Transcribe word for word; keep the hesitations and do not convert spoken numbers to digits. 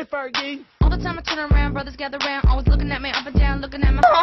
it, Fergie. All the time I turn around, brothers gather round, always looking at me up and down, looking at my